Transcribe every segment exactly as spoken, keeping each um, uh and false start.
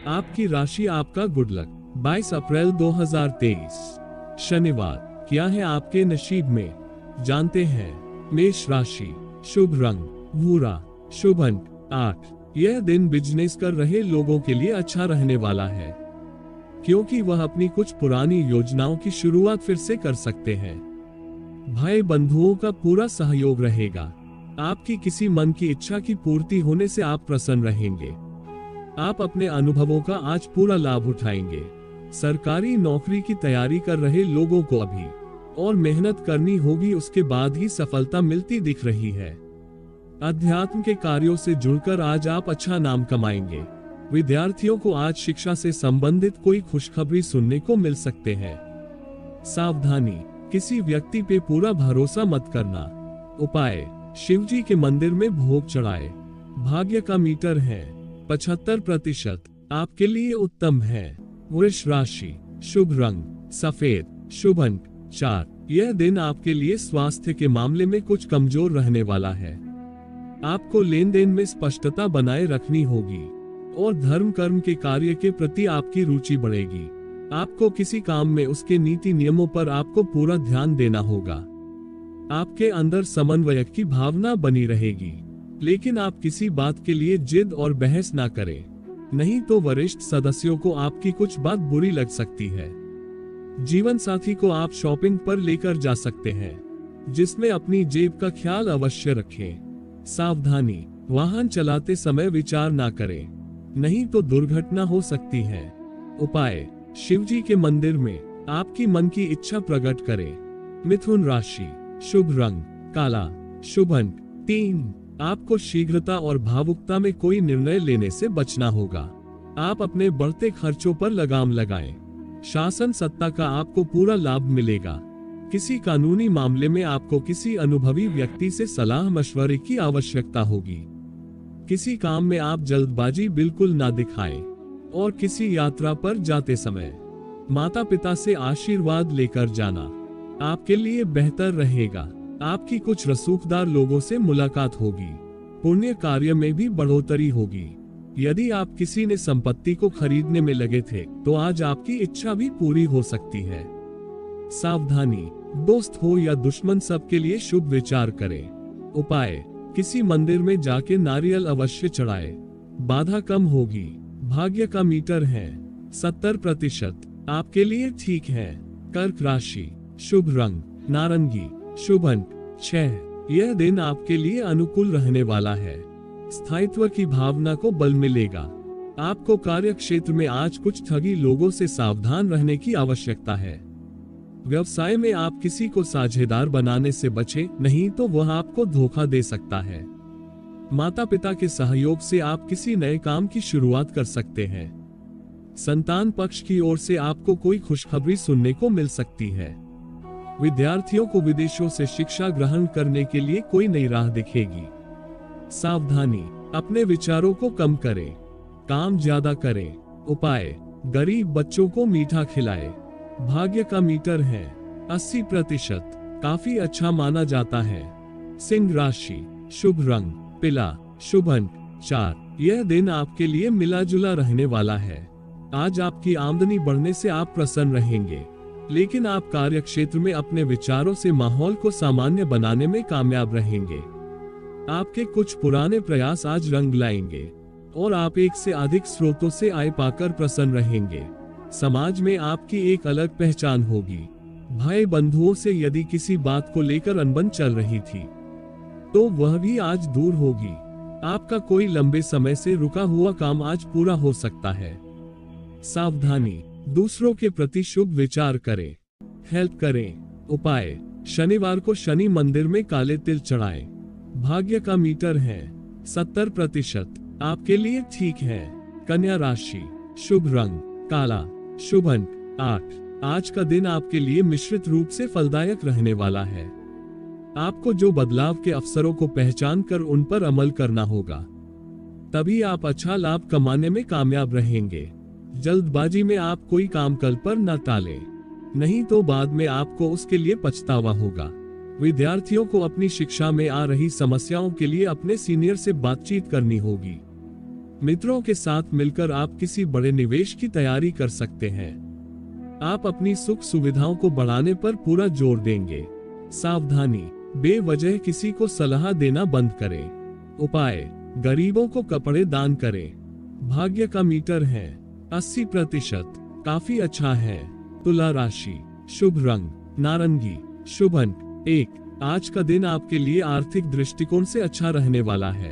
आपकी राशि, आपका गुड लक। बाईस अप्रैल दो हज़ार तेईस शनिवार। क्या है आपके नसीब में, जानते हैं। मेष राशि, शुभ रंग भूरा, शुभ अंक आठ। यह दिन बिजनेस कर रहे लोगों के लिए अच्छा रहने वाला है, क्योंकि वह अपनी कुछ पुरानी योजनाओं की शुरुआत फिर से कर सकते हैं। भाई बंधुओं का पूरा सहयोग रहेगा। आपकी किसी मन की इच्छा की पूर्ति होने से आप प्रसन्न रहेंगे। आप अपने अनुभवों का आज पूरा लाभ उठाएंगे। सरकारी नौकरी की तैयारी कर रहे लोगों को अभी और मेहनत करनी होगी, उसके बाद ही सफलता मिलती दिख रही है। अध्यात्म के कार्यों से जुड़कर आज आप अच्छा नाम कमाएंगे। विद्यार्थियों को आज शिक्षा से संबंधित कोई खुशखबरी सुनने को मिल सकते हैं। सावधानी, किसी व्यक्ति पे पूरा भरोसा मत करना। उपाय, शिवजी के मंदिर में भोग चढ़ाए। भाग्य का मीटर है पचहत्तर प्रतिशत, आपके लिए उत्तम है। वृष राशि, शुभ रंग सफेद, शुभ अंक चार। यह दिन आपके लिए स्वास्थ्य के मामले में कुछ कमजोर रहने वाला है। आपको लेन देन में स्पष्टता बनाए रखनी होगी और धर्म कर्म के कार्य के प्रति आपकी रुचि बढ़ेगी। आपको किसी काम में उसके नीति नियमों पर आपको पूरा ध्यान देना होगा। आपके अंदर समन्वय की भावना बनी रहेगी, लेकिन आप किसी बात के लिए जिद और बहस ना करें, नहीं तो वरिष्ठ सदस्यों को आपकी कुछ बात बुरी लग सकती है। जीवन साथी को आप शॉपिंग पर लेकर जा सकते हैं, जिसमें अपनी जेब का ख्याल अवश्य रखें। सावधानी, वाहन चलाते समय विचार ना करें, नहीं तो दुर्घटना हो सकती है। उपाय, शिवजी के मंदिर में आपकी मन की इच्छा प्रकट करें। मिथुन राशि, शुभ रंग काला, शुभ अंक तीन। आपको शीघ्रता और भावुकता में कोई निर्णय लेने से बचना होगा। आप अपने बढ़ते खर्चों पर लगाम लगाएं। शासन सत्ता का आपको पूरा लाभ मिलेगा। किसी कानूनी मामले में आपको किसी अनुभवी व्यक्ति से सलाह मशवरे की आवश्यकता होगी। किसी काम में आप जल्दबाजी बिल्कुल ना दिखाएं और किसी यात्रा पर जाते समय माता पिता से आशीर्वाद लेकर जाना आपके लिए बेहतर रहेगा। आपकी कुछ रसूखदार लोगों से मुलाकात होगी। पुण्य कार्य में भी बढ़ोतरी होगी। यदि आप किसी ने संपत्ति को खरीदने में लगे थे, तो आज आपकी इच्छा भी पूरी हो सकती है। सावधानी, दोस्त हो या दुश्मन, सबके लिए शुभ विचार करें। उपाय, किसी मंदिर में जाके नारियल अवश्य चढ़ाए, बाधा कम होगी। भाग्य का मीटर है सत्तर प्रतिशत, आपके लिए ठीक है। कर्क राशि, शुभ रंग नारंगी, शुभ अंक छह। यह दिन आपके लिए अनुकूल रहने वाला है। स्थायित्व की भावना को बल मिलेगा। आपको कार्य क्षेत्र में आज कुछ ठगी लोगों से सावधान रहने की आवश्यकता है। व्यवसाय में आप किसी को साझेदार बनाने से बचें, नहीं तो वह आपको धोखा दे सकता है। माता पिता के सहयोग से आप किसी नए काम की शुरुआत कर सकते हैं। संतान पक्ष की ओर से आपको कोई खुशखबरी सुनने को मिल सकती है। विद्यार्थियों को विदेशों से शिक्षा ग्रहण करने के लिए कोई नई राह दिखेगी। सावधानी, अपने विचारों को कम करें, काम ज्यादा करें। उपाय, गरीब बच्चों को मीठा खिलाएं। भाग्य का मीटर है अस्सी प्रतिशत, काफी अच्छा माना जाता है। सिंह राशि, शुभ रंग पीला, शुभ अंक चार। यह दिन आपके लिए मिला जुला रहने वाला है। आज आपकी आमदनी बढ़ने से आप प्रसन्न रहेंगे, लेकिन आप कार्य क्षेत्र में अपने विचारों से माहौल को सामान्य बनाने में कामयाब रहेंगे। आपके कुछ पुराने प्रयास आज रंग लाएंगे और आप एक से अधिक स्रोतों से आय पाकर प्रसन्न रहेंगे। समाज में आपकी एक अलग पहचान होगी। भाई बंधुओं से यदि किसी बात को लेकर अनबन चल रही थी, तो वह भी आज दूर होगी। आपका कोई लंबे समय से रुका हुआ काम आज पूरा हो सकता है। सावधानी, दूसरों के प्रति शुभ विचार करें, हेल्प करें। उपाय, शनिवार को शनि मंदिर में काले तिल चढ़ाएं। भाग्य का मीटर है सत्तर प्रतिशत, आपके लिए ठीक है। कन्या राशि, शुभ रंग काला, शुभ अंक आठ। आज का दिन आपके लिए मिश्रित रूप से फलदायक रहने वाला है। आपको जो बदलाव के अवसरों को पहचान कर उन पर अमल करना होगा, तभी आप अच्छा लाभ कमाने में कामयाब रहेंगे। जल्दबाजी में आप कोई काम कल पर न टालें, नहीं तो बाद में आपको उसके लिए पछतावा होगा। विद्यार्थियों को अपनी शिक्षा में आ रही समस्याओं के लिए अपने सीनियर से बातचीत करनी होगी। मित्रों के साथ मिलकर आप किसी बड़े निवेश की तैयारी कर सकते हैं। आप अपनी सुख सुविधाओं को बढ़ाने पर पूरा जोर देंगे। सावधानी, बेवजह किसी को सलाह देना बंद करें। उपाय, गरीबों को कपड़े दान करें। भाग्य का मीटर है अस्सी प्रतिशत, काफी अच्छा है। तुला राशि, शुभ रंग नारंगी, शुभ अंक एक। आज का दिन आपके लिए आर्थिक दृष्टिकोण से अच्छा रहने वाला है।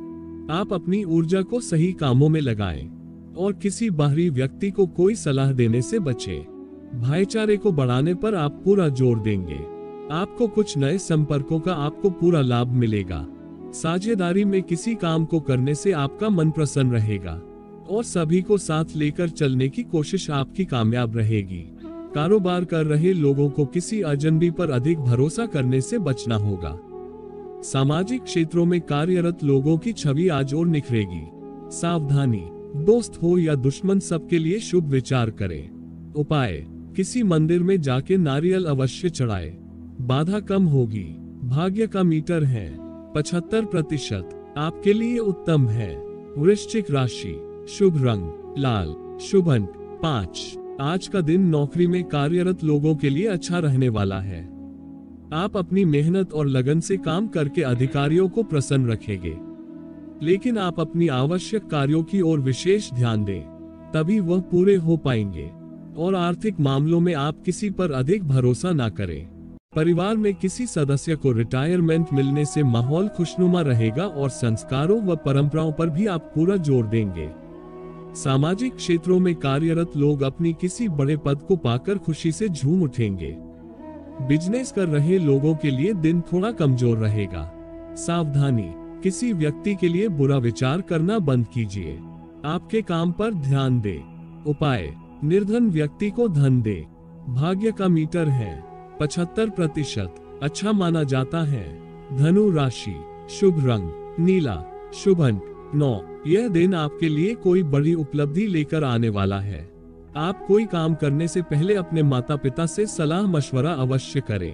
आप अपनी ऊर्जा को सही कामों में लगाएं और किसी बाहरी व्यक्ति को कोई सलाह देने से बचें। भाईचारे को बढ़ाने पर आप पूरा जोर देंगे। आपको कुछ नए संपर्कों का आपको पूरा लाभ मिलेगा। साझेदारी में किसी काम को करने से आपका मन प्रसन्न रहेगा और सभी को साथ लेकर चलने की कोशिश आपकी कामयाब रहेगी। कारोबार कर रहे लोगों को किसी अजनबी पर अधिक भरोसा करने से बचना होगा। सामाजिक क्षेत्रों में कार्यरत लोगों की छवि आज और निखरेगी। सावधानी, दोस्त हो या दुश्मन सबके लिए शुभ विचार करें। उपाय, किसी मंदिर में जाके नारियल अवश्य चढ़ाए, बाधा कम होगी। भाग्य का मीटर है पचहत्तर प्रतिशत, आपके लिए उत्तम है। वृश्चिक राशि, शुभ रंग लाल, शुभ अंक पाँच। आज का दिन नौकरी में कार्यरत लोगों के लिए अच्छा रहने वाला है। आप अपनी मेहनत और लगन से काम करके अधिकारियों को प्रसन्न रखेंगे, लेकिन आप अपनी आवश्यक कार्यों की ओर विशेष ध्यान दें, तभी वह पूरे हो पाएंगे। और आर्थिक मामलों में आप किसी पर अधिक भरोसा ना करें। परिवार में किसी सदस्य को रिटायरमेंट मिलने से माहौल खुशनुमा रहेगा और संस्कारों व परंपराओं पर भी आप पूरा जोर देंगे। सामाजिक क्षेत्रों में कार्यरत लोग अपनी किसी बड़े पद को पाकर खुशी से झूम उठेंगे। बिजनेस कर रहे लोगों के लिए दिन थोड़ा कमजोर रहेगा। सावधानी, किसी व्यक्ति के लिए बुरा विचार करना बंद कीजिए। आपके काम पर ध्यान दे। उपाय, निर्धन व्यक्ति को धन दे। भाग्य का मीटर है पचहत्तर प्रतिशत, अच्छा माना जाता है। धनु राशि, शुभ रंग नीला, शुभ अंक नौ। यह दिन आपके लिए कोई बड़ी उपलब्धि लेकर आने वाला है। आप कोई काम करने से पहले अपने माता पिता से सलाह मशवरा अवश्य करें।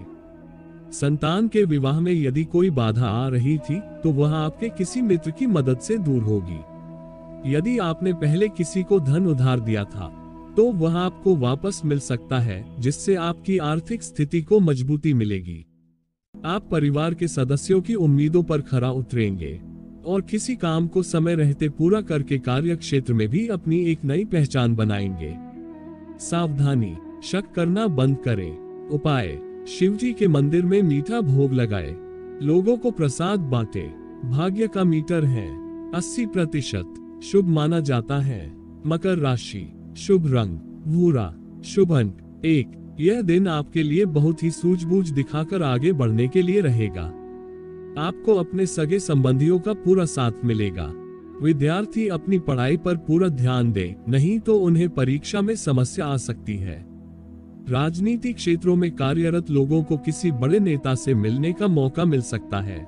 संतान के विवाह में यदि कोई बाधा आ रही थी तो वह आपके किसी मित्र की मदद से दूर होगी। यदि आपने पहले किसी को धन उधार दिया था तो वह आपको वापस मिल सकता है, जिससे आपकी आर्थिक स्थिति को मजबूती मिलेगी। आप परिवार के सदस्यों की उम्मीदों पर खरा उतरेंगे और किसी काम को समय रहते पूरा करके कार्य क्षेत्र में भी अपनी एक नई पहचान बनाएंगे। सावधानी, शक करना बंद करें। उपाय, शिवजी के मंदिर में मीठा भोग लगाए, लोगों को प्रसाद बांटे। भाग्य का मीटर है अस्सी प्रतिशत, शुभ माना जाता है। मकर राशि, शुभ रंग भूरा, शुभ अंक एक। यह दिन आपके लिए बहुत ही सूझबूझ दिखाकर आगे बढ़ने के लिए रहेगा। आपको अपने सगे संबंधियों का पूरा साथ मिलेगा। विद्यार्थी अपनी पढ़ाई पर पूरा ध्यान दें, नहीं तो उन्हें परीक्षा में समस्या आ सकती है। राजनीतिक क्षेत्रों में कार्यरत लोगों को किसी बड़े नेता से मिलने का मौका मिल सकता है।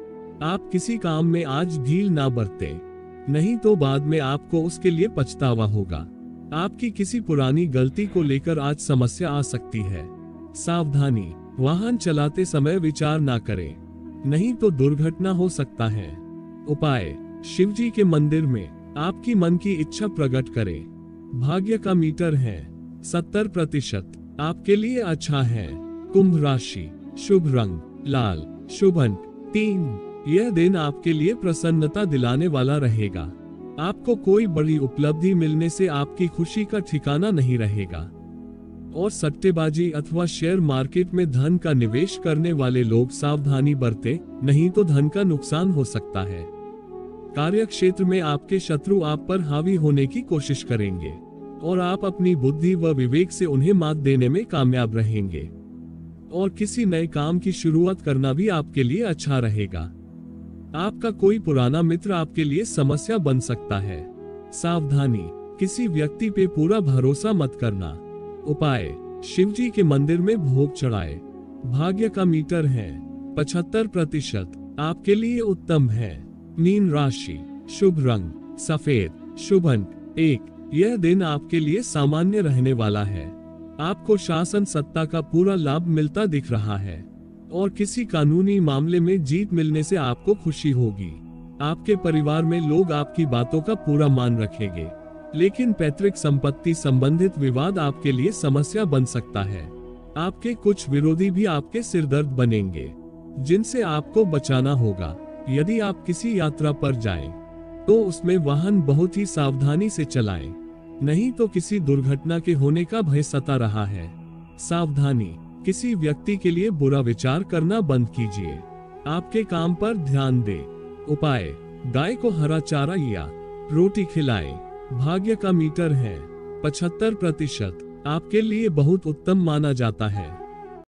आप किसी काम में आज ढील ना बरतें, नहीं तो बाद में आपको उसके लिए पछतावा होगा। आपकी किसी पुरानी गलती को लेकर आज समस्या आ सकती है। सावधानी, वाहन चलाते समय विचार ना करें, नहीं तो दुर्घटना हो सकता है। उपाय, शिवजी के मंदिर में आपकी मन की इच्छा प्रकट करें। भाग्य का मीटर है सत्तर प्रतिशत, आपके लिए अच्छा है। कुंभ राशि, शुभ रंग लाल, शुभ अंक तीन। यह दिन आपके लिए प्रसन्नता दिलाने वाला रहेगा। आपको कोई बड़ी उपलब्धि मिलने से आपकी खुशी का ठिकाना नहीं रहेगा। और सट्टेबाजी अथवा शेयर मार्केट में धन का निवेश करने वाले लोग सावधानी बरतें, नहीं तो धन का नुकसान हो सकता है। कार्य क्षेत्र में आपके शत्रु आप पर हावी होने की कोशिश करेंगे और आप अपनी बुद्धि व विवेक से उन्हें मात देने में कामयाब रहेंगे। और किसी नए काम की शुरुआत करना भी आपके लिए अच्छा रहेगा। आपका कोई पुराना मित्र आपके लिए समस्या बन सकता है। सावधानी, किसी व्यक्ति पे पूरा भरोसा मत करना। उपाय, शिवजी के मंदिर में भोग चढ़ाए। भाग्य का मीटर है पचहत्तर प्रतिशत, आपके लिए उत्तम है। मीन राशि, शुभ रंग सफेद, शुभ अंक एक। यह दिन आपके लिए सामान्य रहने वाला है। आपको शासन सत्ता का पूरा लाभ मिलता दिख रहा है और किसी कानूनी मामले में जीत मिलने से आपको खुशी होगी। आपके परिवार में लोग आपकी बातों का पूरा मान रखेंगे, लेकिन पैतृक संपत्ति संबंधित विवाद आपके लिए समस्या बन सकता है। आपके कुछ विरोधी भी आपके सिरदर्द बनेंगे, जिनसे आपको बचाना होगा। यदि आप किसी यात्रा पर जाएं, तो उसमें वाहन बहुत ही सावधानी से चलाएं, नहीं तो किसी दुर्घटना के होने का भय सता रहा है। सावधानी, किसी व्यक्ति के लिए बुरा विचार करना बंद कीजिए। आपके काम पर ध्यान दें। उपाय, गाय को हरा चारा या रोटी खिलाएं। भाग्य का मीटर है पचहत्तर प्रतिशत, आपके लिए बहुत उत्तम माना जाता है।